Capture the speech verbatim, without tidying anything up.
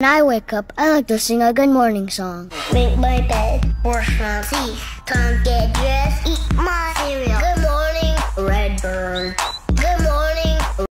When I wake up, I like to sing a good morning song. Make my bed, brush my teeth, time to get dressed.